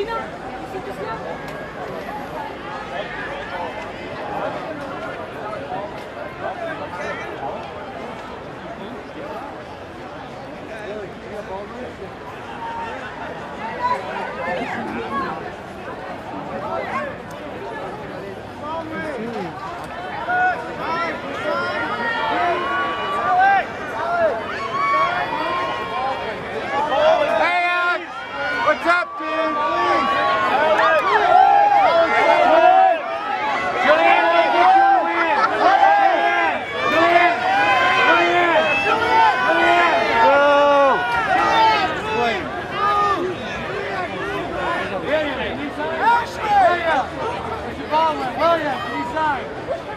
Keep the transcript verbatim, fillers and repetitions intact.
What's up, dude? Julianne, let's get you a win. Julianne, Julianne, Julianne, Julianne, go. William, can you sign? William, where's your ball, man? William, can you sign?